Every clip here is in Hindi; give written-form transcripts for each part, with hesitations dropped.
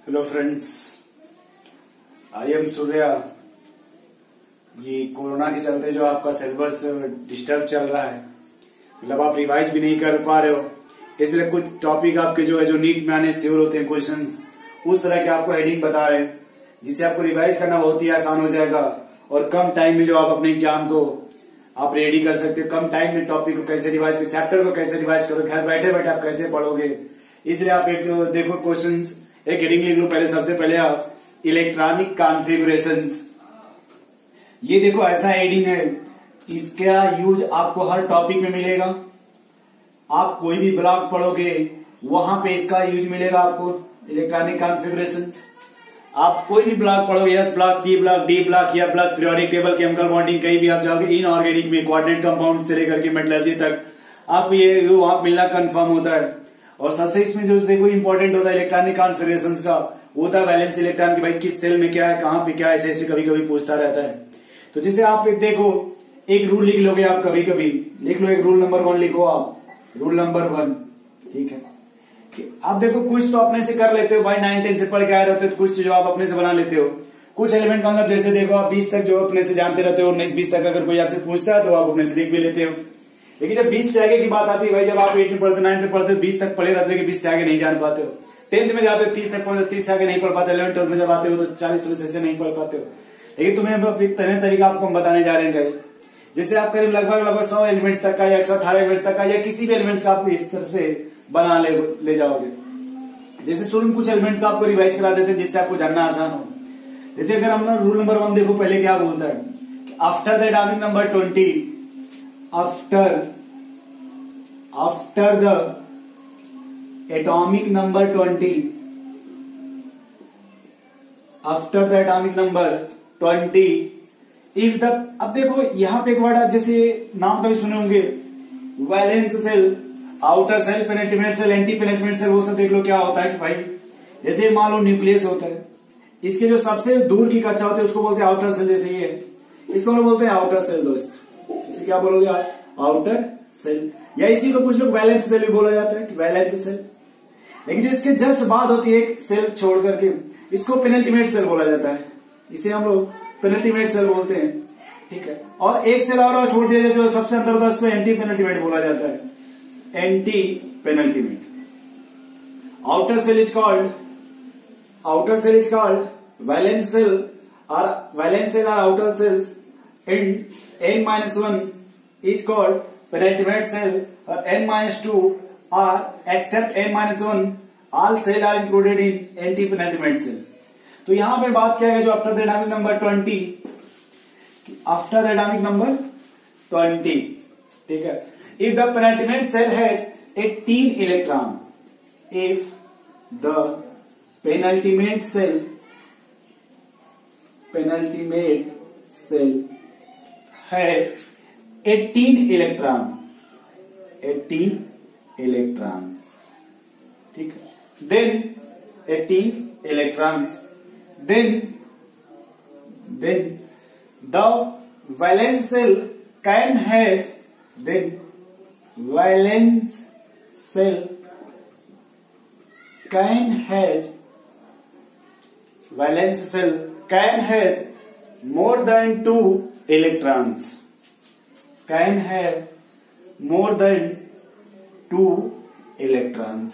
Hello friends, I am Surya. ये कोरोना के चलते जो आपका सिलेबस डिस्टर्ब चल रहा है, मतलब आप रिवाइज भी नहीं कर पा रहे हो, इसलिए कुछ टॉपिक आपके जो है जो नीट में आने श्योर होते हैं क्वेश्चंस, उस तरह के आपको हेडिंग बता रहे हैं, जिससे आपको रिवाइज करना बहुत ही आसान हो जाएगा और कम टाइम में जो आप अपने एग्जाम को आप रेडी कर सकते हो। कम टाइम में टॉपिक को कैसे रिवाइज करो, चैप्टर को कैसे रिवाइज करो, घर बैठे बैठे आप कैसे पढ़ोगे। इसलिए आप एक देखो क्वेश्चंस, एक हेडिंग लिख लो पहले। सबसे पहले आप इलेक्ट्रॉनिक कॉन्फ़िगरेशंस, ये देखो ऐसा हेडिंग है, इसका यूज आपको हर टॉपिक में मिलेगा। आप कोई भी ब्लॉक पढ़ोगे वहां पे इसका यूज मिलेगा आपको, इलेक्ट्रॉनिक कॉन्फ़िगरेशंस। आप कोई भी ब्लॉक पढ़ोगे, S block, P block, D block या block, periodic table, chemical bonding, कहीं भी आप जाओगे इनऑर्गेनिक में कोऑर्डिनेट कंपाउंड से लेकर के मेटलर्जी तक आपको ये वहां मिलना कंफर्म होता है। और सबसे इसमें जो देखो इंपॉर्टेंट होता है इलेक्ट्रॉनिक कॉन्फ़िगरेशंस का, वो होता है वैलेंस इलेक्ट्रॉन की, भाई किस सेल में क्या है, कहां पे क्या है, ऐसे कभी कभी पूछता रहता है। तो जैसे आप देखो एक रूल लिख लोगे, आप कभी कभी लिख लो, एक रूल नंबर 1 लिखो आप, रूल नंबर 1, ठीक है। आप देखो कुछ तो अपने से कर लेते हो भाई, 9, 10 से पढ़ के आए रहते हो, तो कुछ जो आप अपने से बना लेते हो। कुछ एलिमेंट का मतलब जैसे देखो आप 20 तक जो अपने से जानते रहते हो, 19-20 तक अगर कोई आपसे पूछता है तो आप अपने से लिख भी लेते हो। लेकिन जब 20 से आगे की बात आती है भाई, जब आप 8 में पढ़ते हो, 9 में पढ़ते हो, 20 तक पढ़े रहते हो कि 20 से आगे नहीं जान पाते हो। 10th में जाते हो 30 तक पढ़ते हो, 30 से आगे नहीं पढ़ पाते। 11th 12th में जब आते हो तो 40 से नहीं पढ़ पाते हो। लेकिन तुम्हें एक तरीका आपको हम बताने जा रहे हैं, जैसे आप करीब लगभग 100 एलिमेंट्स तक का या 118 एलिमेंट्स तक का या किसी भी एलिमेंट्स का आप इस तरह से बना ले जाओगे। जैसे शुरू में कुछ एलिमेंट्स का आपको रिवाइज करा देते हैं जिससे आपको जानना आसान हो। जैसे अगर हम रूल नंबर 1 देखो, पहले क्या बोलता है कि after the atomic number 20, after the atomic number 20, after the atomic number 20, if the, अब देखो यहां पे एक वर्ड आप जैसे नाम कभी सुने होंगे, valence shell, outer shell, penetrant shell, anti penetrant shell, वो सब देख लो क्या होता है कि भाई जैसे मान लो न्यूक्लियस होता है, इसके जो सबसे दूर की कक्षा होती है उसको बोलते हैं आउटर सेल। जैसे ये इसको हम बोलते हैं आउटर सेल दोस्त, इसे क्या बोलोगे आप, आउटर सेल, या इसी को कुछ लोग वैलेंस सेल भी बोला जाता है कि वैलेंस सेल। लेकिन जो इसके जस्ट बाद होती है एक सेल छोड़ करके, इसको पेनिट्रेंट सेल बोला जाता है, इसे हम लोग पेनिट्रेंट सेल बोलते हैं, ठीक है। और एक सेल और छोड़ दिया जाए जो सबसे अंदर होता है, उसको एंटी पेनिट्रेंट बोला जाता है, anti penetrant. Outer shell is called valence shell और outer shells and n-1 is called penultimate cell or n-2 or except n-1 all cell are included in anti-penultimate cell। तो यहां पे बात क्या है, जो आफ्टर द एटॉमिक नंबर 20, ठीक है, if the penultimate cell has 18 electron, if the penultimate cell has 18 electrons, ठीक है, then 18 electrons, then the valence cell can have more than 2 electrons, can have more than 2 electrons,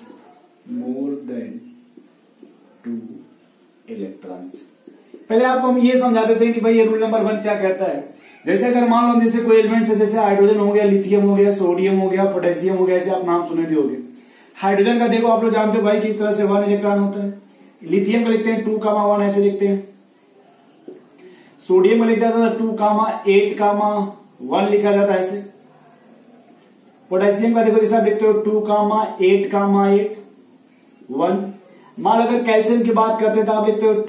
पहले आपको हम ये समझा देते हैं कि भाई ये रूल नंबर 1 क्या कहता है। जैसे अगर मान लो जैसे कोई एलिमेंट्स है, जैसे हाइड्रोजन हो गया, लिथियम हो गया, सोडियम हो गया, पोटेशियम हो गया, ऐसे आप नाम सुने भी होंगे। हाइड्रोजन का देखो आप लोग जानते हो भाई किस तरह से 1 इलेक्ट्रॉन होता है। लिथियम का लिखते हैं 2,1 ऐसे लिखते हैं। सोडियम का लिखा जाता है 2,8,1 लिखा जाता है ऐसे। पोटेशियम का देखो जैसे आप लिखते हो 2,8,8,1। मान अगर कैल्शियम की बात करते हैं तो आप लिखते हो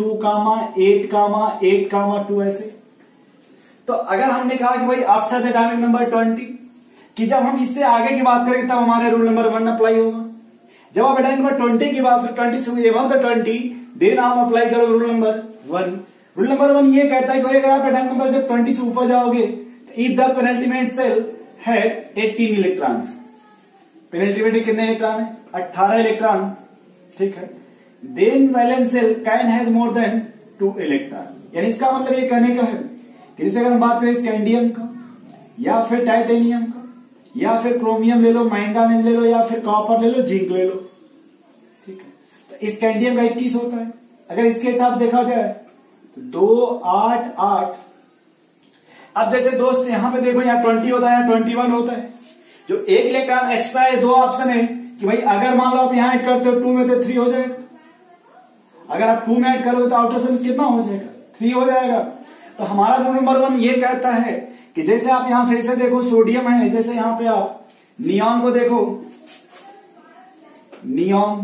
2,8,8,2 ऐसे। तो अगर हमने कहा कि भाई आफ्टर द एटॉमिक नंबर 20, कि जब हम इससे आगे की बात करेंगे तब हमारे रूल नंबर 1 अप्लाई होगा। जब आप एटॉमिक नंबर 20 की बात, 20 से एबव द 20, देन आप अप्लाई करोगे रूल नंबर 1। रूल नंबर 1 ये कहता है कि भाई अगर आप एटॉमिक नंबर जब 20 से ऊपर जाओगे तो if the penetrant shell has 18 electrons, penetrant कितने इलेक्ट्रॉन है, 18 इलेक्ट्रॉन, ठीक है। Then valence shell can has more than 2 electron. यानी इसका मतलब ये कहने का है कि जैसे अगर हम बात करें स्कैंडियम का या फिर टाइटेनियम का या फिर क्रोमियम ले लो, मैंगानीज ले लो या फिर कॉपर ले लो, जिंक ले लो, ठीक है। तो स्कैंडियम का 21 होता है। अगर इसके हिसाब देखा जाए तो 2 8 8। अब जैसे दोस्त यहां पे देखो, यहाँ 20 होता है, यहाँ 21 होता है। जो एक इलेक्ट्रॉन एक्स्ट्रा है, 2 ऑप्शन है कि भाई अगर मान लो आप यहां ऐड करते हो 2 में तो 3 हो जाएगा। अगर आप 2 में ऐड करोगे तो आउटर सेल कितना हो जाएगा? 3 हो जाएगा। तो हमारा रूल नंबर 1 ये कहता है कि जैसे आप यहां फिर से देखो सोडियम है, जैसे यहां पे आप नियॉन को देखो, नियॉन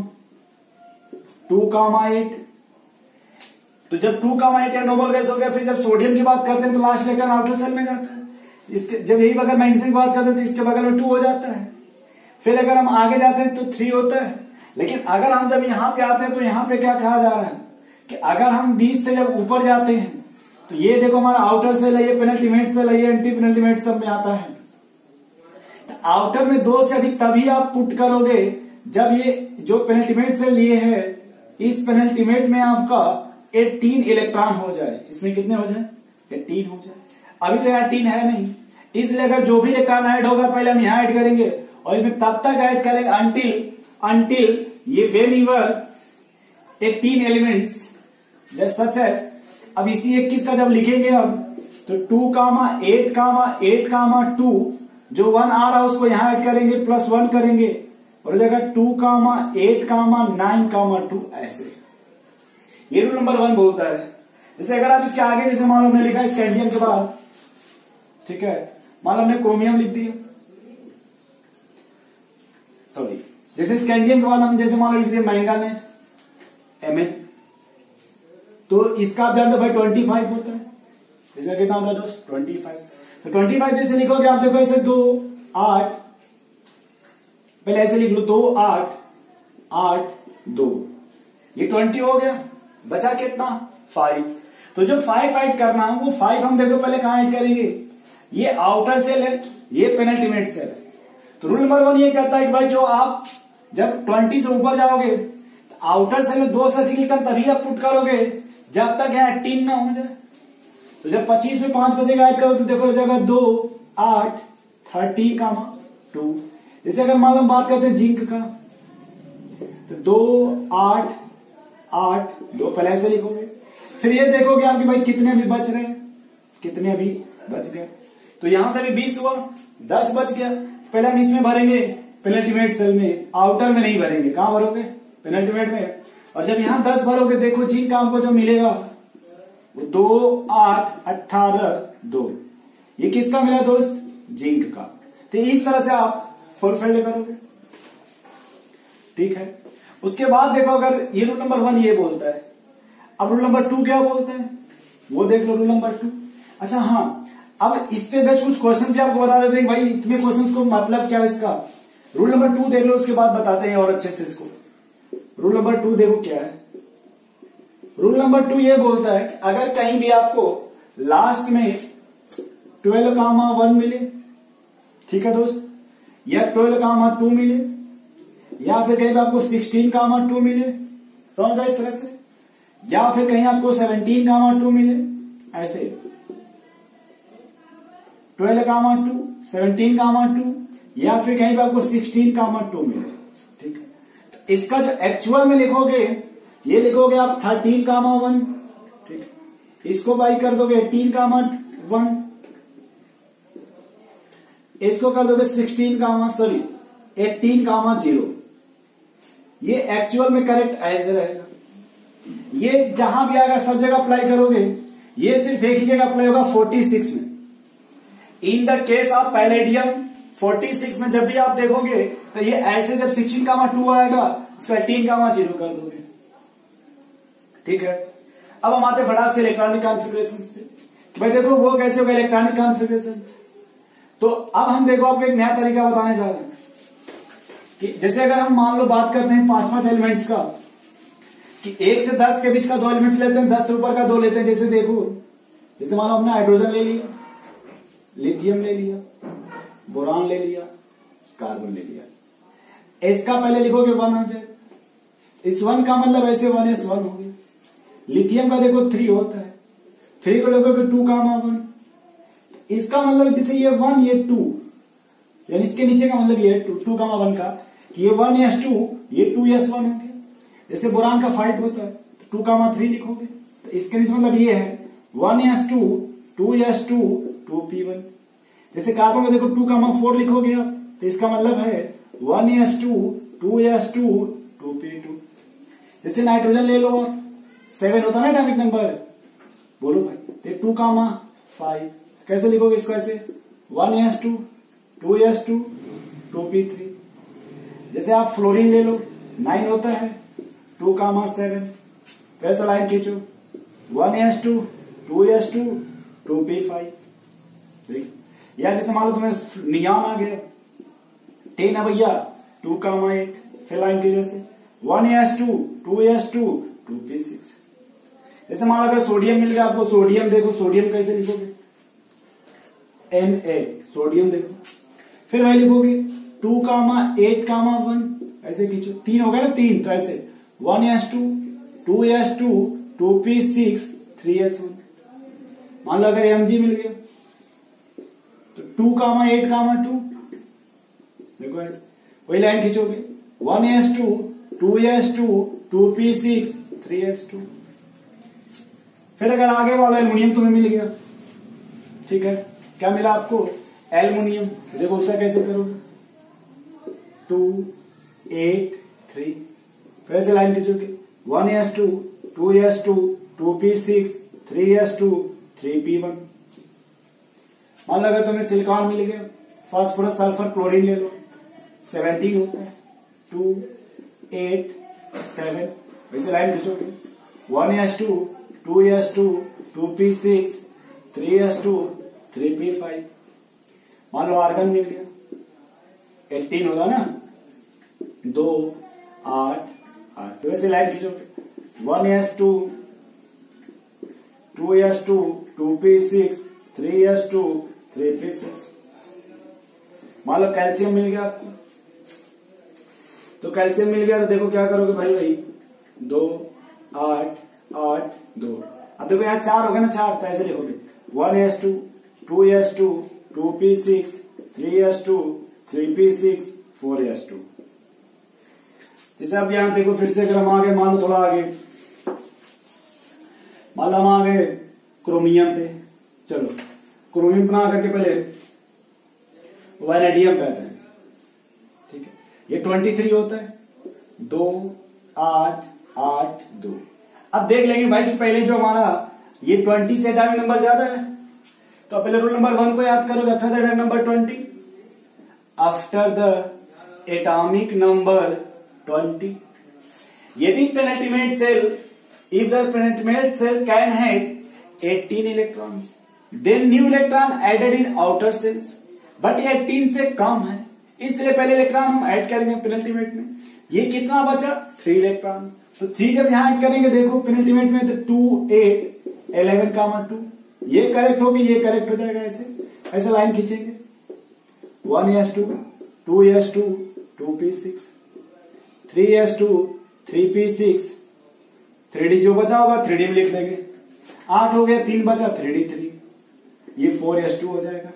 2,8। तो जब 2,8 या नोबल गैस हो गया, फिर जब सोडियम की बात करते हैं तो लास्ट इलेक्ट्रॉन आउटर सेल में जाता है। इसके जब यही बगल मैग्नीशियम की बात करते हैं तो इसके बगल में 2 हो जाता है। फिर अगर हम आगे जाते हैं तो 3 होता है। लेकिन अगर हम जब यहां पे आते हैं तो यहां पे क्या कहा जा रहा है कि अगर हम 20 से जब ऊपर जाते हैं तो ये देखो हमारा आउटर सेल है, ये पेनल्टीमेट सेल है, ये एंटी पेनल्टीमेट सब में आता है। आउटर में 2 से अधिक तभी आप पुट करोगे जब ये जो पेनल्टीमेट सेल ये है, इस पेनल्टीमेट में आपका 18 इलेक्ट्रॉन हो जाए। इसमें कितने हो जाए? 18 हो जाए। अभी तो 18 है नहीं, इसलिए अगर जो भी इलेक्ट्रॉन ऐड होगा पहले हम यहां ऐड करेंगे और इसमें तब तक ऐड करेंगे अंटिल ये वेन यूर 18 एलिमेंट्स सच है। अब इसी 21 का जब लिखेंगे हम तो 2,8,8,2 जो 1 आ रहा है उसको यहां ऐड करेंगे, प्लस 1 करेंगे और हो जाएगा 2,8,9,2 ऐसे। ये रूल नंबर 1 बोलता है। जैसे अगर आप इसके आगे जैसे मान लो हमने लिखा स्कैंडियम के बाद, ठीक है, मान लो हमने क्रोमियम लिख दिया, सॉरी, जैसे स्कैंडियम के बाद हम जैसे मान लो लिख दिया मैंगानीज Mn, तो इसका आप जानते हो भाई 25 होता है। इसका कितना होता है दोस्त? 25। तो 25 जैसे लिखोगे आप देखो ऐसे 2 8, पहले ऐसे लिख लो 2 8 8 2, ये 20 हो गया। बचा कितना? 5। तो जो 5 ऐड करना है वो 5 हम देखो पहले कहां ऐड करेंगे? ये आउटर सेल है, ये पेनल्टीमेट सेल है। तो रूल नंबर 1 ये कहता है कि भाई जो आप जब 20 से ऊपर जाओगे तो आउटर सेल में 2 से अधिक इलेक्ट्रॉन तभी आप पुट करोगे जब तक यहाँ 18 ना हो जाए। तो जब 25 में 5 बचेगा ऐड करो तो देखो हो जाएगा 2 8 30,2। जैसे अगर मान लो हम बात करते हैं जिंक का तो 2 8 8 2 पहले ऐसे लिखोगे। फिर ये देखोगे आपके भाई कितने अभी बच रहे हैं, कितने अभी बच गए। तो यहां से भी 20 हुआ, 10 बच गया। पहले हम इसमें भरेंगे पेनल्टीमेट सेल में, आउटर में नहीं भरेंगे। कहां भरोगे? पेनल्टीमेट में। और जब यहां 10 भरोगे देखो जिंक का हमको जो मिलेगा वो 2 8 18 2। ये किसका मिला दोस्त? जिंक का। तो इस तरह से आप फुलफिल करोगे, ठीक है। उसके बाद देखो अगर ये रूल नंबर 1 ये बोलता है, अब रूल नंबर 2 क्या बोलता है वो देख लो। रूल नंबर 2, अच्छा हाँ, अब इस पे बेस्ट कुछ क्वेश्चंस भी आपको बता देते हैं भाई इतने क्वेश्चंस को मतलब क्या है इसका। रूल नंबर 2 देख लो, उसके बाद बताते हैं और अच्छे से इसको। रूल नंबर 2 देखो क्या है। रूल नंबर 2 ये बोलता है कि अगर कहीं भी आपको लास्ट में 12,1 मिले, ठीक है दोस्त, या 12,2 मिले, या फिर कहीं भी आपको 16,2 मिले, समझ रहे इस तरह से, या फिर कहीं आपको 17,2 मिले, ऐसे 12,2 17,2, या फिर कहीं भी आपको 16,2 मिले, ठीक है। तो इसका जो एक्चुअल में लिखोगे ये लिखोगे आप 13,1, ठीक है। इसको बाई कर दोगे 18,1, इसको कर दोगे 18,0। ये एक्चुअल में करेक्ट ऐसे रहेगा। ये जहां भी आएगा सब जगह अप्लाई करोगे, ये सिर्फ एक ही जगह अप्लाई होगा 46 में। In the case of palladium 46 में जब भी आप देखोगे तो ये ऐसे जब 16,2 आएगा इसको 18,0 कर दोगे, ठीक है। अब हम आते फटाक से इलेक्ट्रॉनिक कॉन्फ़िगरेशन पे कि भाई देखो वो कैसे होगा इलेक्ट्रॉनिक कॉन्फ़िगरेशन। तो अब हम देखो आपको एक नया तरीका बताने जा रहे हैं कि जैसे अगर हम मान लो बात करते हैं 5 एलिमेंट्स का, कि 1 से 10 के बीच का 2 एलिमेंट्स लेते हैं, 10 से ऊपर का 2 लेते हैं। जैसे देखो, जैसे मान लो हमने हाइड्रोजन ले लिया, लिथियम ले लिया, बोरान ले लिया, कार्बन ले लिया। इसका पहले लिखोगे 1 आ जाए, इस 1 का मतलब ऐसे 1s1 हो गया। लिथियम का देखो 3 होता है, 3 को लोगोगे 2,1, इसका मतलब जैसे ये 1 ये 2, यानी इसके नीचे का मतलब ये 2,1 का ये 1s2 ये 2s1 हो गया। जैसे बोरान का 5 होता है तो 2,3 लिखोगे, तो इसके नीचे मतलब ये है 1s2 2s2 2p1। जैसे कार्बन में देखो 2,4 लिखोगे आप, तो इसका मतलब है 1s2 2s2 2p2। जैसे नाइट्रोजन ले लो आप, 7 होता है ना एटॉमिक नंबर, बोलो भाई, तो 2,5 कैसे लिखोगे इसको, ऐसे 1s2 2s2 2p3। जैसे आप फ्लोरीन ले लो, 9 होता है 2,7, कैसा लाइन खींचो 1s2 2s2 2p5। ठीक, या जैसे मान लो तुम्हें नियान आ गया 10 है भैया 2,8, फिर लाइन खींचो जैसे 1s2 2s2 2p6। जैसे मान लो अगर सोडियम मिल गया आपको, सोडियम देखो, सोडियम कैसे लिखोगे Na, सोडियम देखो, फिर वही लिखोगे 2,8,1 ऐसे खींचो, 3 हो गया ना 3, तो ऐसे 1s2 2s2 2p6 3s1। मान लो अगर Mg मिल गया तो 2,8,2 देखो ऐसे वही line खींचोगे 1s2 2s2 2p6 3s2। फिर अगर आगे वाला एल्युमिनियम तुम्हें मिल गया, ठीक है, क्या मिला आपको एल्युमिनियम, देखो उसका कैसे करोगे 2 8 3, फिर से line खींचोगे 1s2 2s2 2p6 3s2 3p1। मान लो अगर तुम्हें सिलिकॉन मिल गया, फास्फोरस सल्फर क्लोरीन ले लो, 17 होता है 2 8 7, वैसे line खींचोगे 1s2 2s2 2p6 3s2 3p5। मान लो आर्गन मिल गया 18 होगा ना 2 8 8, तो वैसे line खींचोगे 1s2 2s2 2p6 3s2 3p6। मान लो कैल्शियम मिल गया आपको, तो कैल्शियम मिल गया तो देखो क्या करोगे भाई 2 8 8 2। अब देखो यहाँ 4 हो गया ना 4, तो ऐसे लिखोगे 1s2 2s2 2p6 3s2 3p6 4s2। जैसे अब यहां देखो फिर से अगर हम आगे, मान लो थोड़ा आगे, मान लो हम आ गए क्रोमियम पे। चलो क्रोमियम बना करके पहले वैनेडियम कहते हैं, ठीक है, ये 23 होता है 2 8 8 2। अब देख लेंगे भाई कि पहले जो हमारा ये 20 से एटॉमिक नंबर ज्यादा है, तो पहले रूल नंबर 1 को याद करोगे, after the atomic number 20, after the atomic number 20 यदि penultimate shell, if the penultimate shell can has 18 electrons, then new electron added in outer shells, but ये 18 से कम है, इसलिए पहले इलेक्ट्रॉन हम ऐड करेंगे पेनल्टीमेट में। ये कितना बचा 3 इलेक्ट्रॉन, तो 3 जब यहां ऐड करेंगे देखो पेनल्टीमेट में, तो 2 8 11 2, ये करेक्ट होगी, ये करेक्ट हो जाएगा, ऐसे ऐसे लाइन खींचेंगे 1s2 2s2 2p6 3s2 3p6 3d जो बचा होगा 3d में लिख देंगे, 8 हो गया, 3 बचा 3d 3, ये 4s2 हो जाएगा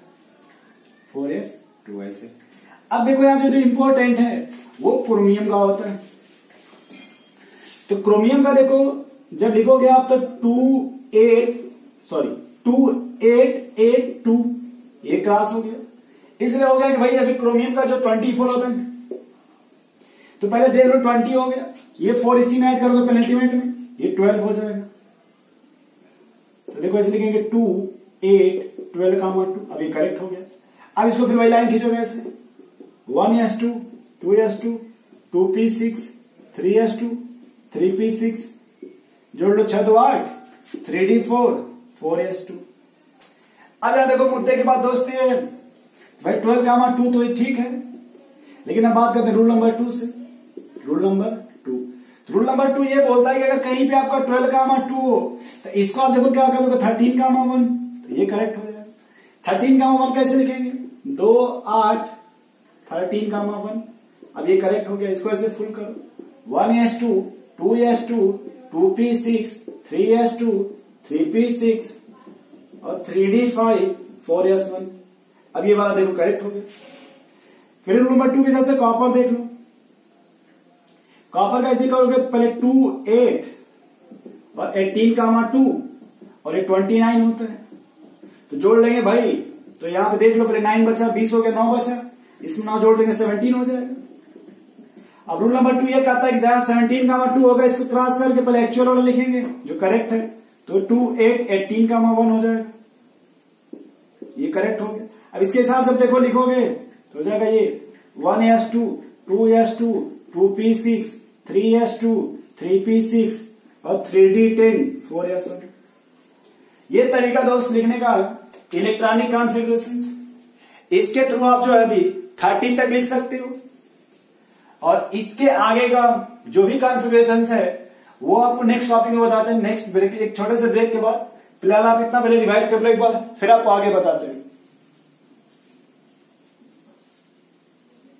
4s2 ऐसे। अब देखो यहां जो इंपॉर्टेंट है वो क्रोमियम का होता है, तो क्रोमियम का देखो जब लिखोगे आप तो 2882 ये क्रॉस हो गया, इसलिए हो गया कि भाई अभी क्रोमियम का जो 24 होता है, तो पहले देख लो 20 हो गया, ये 4 इसी में ऐड करोगे पेनल्टीमेट में, ये 12 हो जाएगा। तो देखो ऐसे लिखेंगे 2 8 12 2, अब ये करेक्ट हो गया। अब इसको फिर वही लाइन खींचोगे ऐसे 1s2 2s2 2p6 3s2 3p6, जोड़ लो 6 2 8 3d 4 4s2। अब यहां देखो मुद्दे की बात दोस्ती है भाई 12 तो ये ठीक है, लेकिन अब बात करते हैं रूल नंबर 2 से। रूल नंबर 2, रूल नंबर 2 ये बोलता है कि अगर कहीं पे आपका 12 हो तो इसको आप देखो क्या कर दोगे 13 1, तो ये करेक्ट हो जाएगा। 13 1 कैसे लिखेंगे 2 8 13 1, अब ये करेक्ट हो गया, इसको ऐसे फुल करो 1s2 2s2 2p6 3s2 3p6 और 3d5 4s1। अब ये वाला देखो करेक्ट हो गया। फिर रूल नंबर 2 के हिसाब से कॉपर देख लो। कॉपर कैसे करोगे, पहले 2 8 और 18 का 2 और ये 29 होता है, तो जोड़ लेंगे भाई। तो यहां पे देख लो, पहले 9 बचा, 20 हो गया, 9 बचा, इसमें 9 जोड़ देंगे 17 हो जाएगा। अब रूल नंबर 2 ये कहता है कि जहां 17 का 2 होगा इसको क्रॉस करके पहले एक्चुअल वाला लिखेंगे जो करेक्ट है, तो 2 8 18 का 1 हो जाएगा, ये करेक्ट हो गया। अब इसके हिसाब से देखो लिखोगे तो हो जाएगा ये 1s2 2s2 2p6 3s2 3p6 और 3d10 4s1। ये तरीका दोस्त लिखने का इलेक्ट्रॉनिक कॉन्फ़िगरेशंस। इसके थ्रू आप जो है अभी 13 तक लिख सकते हो, और इसके आगे का जो भी कॉन्फ़िगरेशंस है वो आपको नेक्स्ट टॉपिक में बताते हैं, नेक्स्ट ब्रेक, एक छोटे से ब्रेक के बाद। फिलहाल आप इतना पहले रिवाइज कर लो एक बार, फिर आपको आगे बताते हैं।